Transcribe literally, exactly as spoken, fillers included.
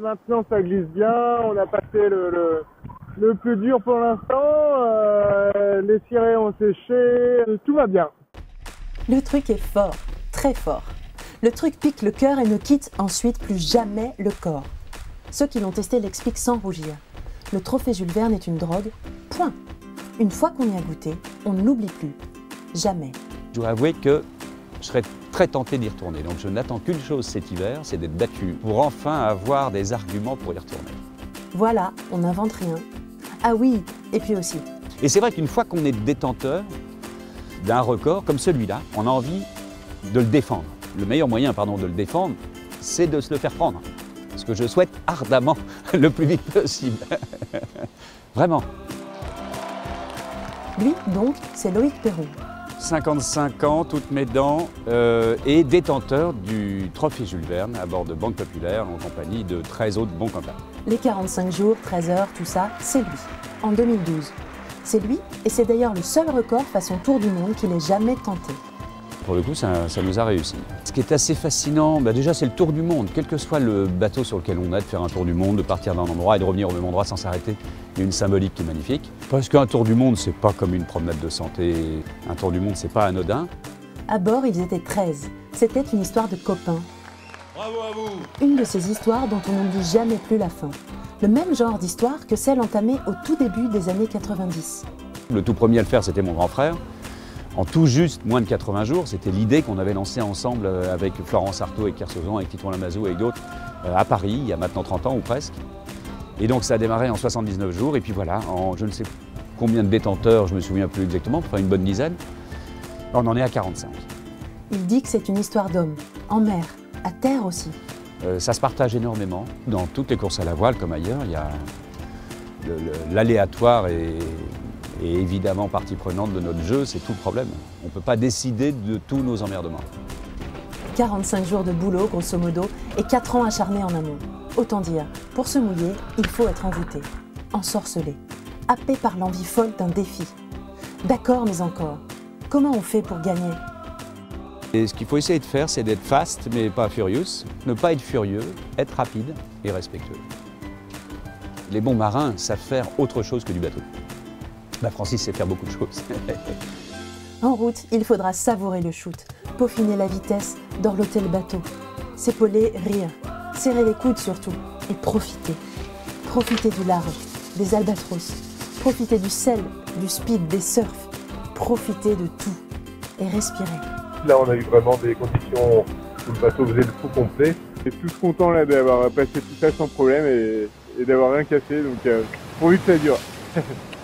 maintenant ça glisse bien, on a passé le, le, le plus dur pour l'instant, euh, les cirés ont séché, tout va bien. Le truc est fort, très fort. Le truc pique le cœur et ne quitte ensuite plus jamais le corps. Ceux qui l'ont testé l'expliquent sans rougir. Le trophée Jules Verne est une drogue, point. Une fois qu'on y a goûté, on ne l'oublie plus. Jamais. Je dois avouer que je serais très tenté d'y retourner. Donc je n'attends qu'une chose cet hiver, c'est d'être battu pour enfin avoir des arguments pour y retourner. Voilà, on n'invente rien. Ah oui, et puis aussi. Et c'est vrai qu'une fois qu'on est détenteur d'un record comme celui-là, on a envie de le défendre. Le meilleur moyen, pardon, de le défendre, c'est de se le faire prendre. Ce que je souhaite ardemment le plus vite possible. Vraiment. Lui, donc, c'est Loïc Perron. cinquante-cinq ans, toutes mes dents, euh, et détenteur du trophée Jules Verne à bord de Banque Populaire en compagnie de treize autres bons copains. Les quarante-cinq jours, treize heures, tout ça, c'est lui, en deux mille douze. C'est lui, et c'est d'ailleurs le seul record façon tour du monde qu'il ait jamais tenté. Pour le coup, ça, ça nous a réussi. Ce qui est assez fascinant, bah déjà c'est le tour du monde. Quel que soit le bateau sur lequel on est, de faire un tour du monde, de partir d'un endroit et de revenir au même endroit sans s'arrêter, il y a une symbolique qui est magnifique. Parce qu'un tour du monde, c'est pas comme une promenade de santé. Un tour du monde, c'est pas anodin. À bord, ils étaient treize. C'était une histoire de copains. Bravo à vous! Une de ces histoires dont on n'oublie jamais plus la fin. Le même genre d'histoire que celle entamée au tout début des années quatre-vingt-dix. Le tout premier à le faire, c'était mon grand frère. En tout juste moins de quatre-vingts jours, c'était l'idée qu'on avait lancée ensemble avec Florence Artaud et Kersozon, avec Titouan Lamazou et d'autres, à Paris, il y a maintenant trente ans ou presque. Et donc ça a démarré en soixante-dix-neuf jours, et puis voilà, en je ne sais combien de détenteurs, je ne me souviens plus exactement, enfin une bonne dizaine, on en est à quarante-cinq. Il dit que c'est une histoire d'homme, en mer, à terre aussi. Euh, ça se partage énormément. Dans toutes les courses à la voile, comme ailleurs, il y a l'aléatoire et Et évidemment, partie prenante de notre jeu, c'est tout le problème. On ne peut pas décider de tous nos emmerdements. quarante-cinq jours de boulot, grosso modo, et quatre ans acharnés en amont. Autant dire, pour se mouiller, il faut être envoûté, ensorcelé, happé par l'envie folle d'un défi. D'accord, mais encore, comment on fait pour gagner? Et ce qu'il faut essayer de faire, c'est d'être fast, mais pas furious. Ne pas être furieux, être rapide et respectueux. Les bons marins savent faire autre chose que du bateau. Bah, Francis sait faire beaucoup de choses. En route, il faudra savourer le shoot, peaufiner la vitesse, dorloter le bateau, s'épauler, rire, serrer les coudes surtout, et profiter. Profiter du large, des albatros, profiter du sel, du speed, des surfs, profiter de tout et respirer. Là, on a eu vraiment des conditions où le bateau faisait le fou complet. Et tous contents là d'avoir passé tout ça sans problème et, et d'avoir rien cassé, donc euh, pourvu que ça dure.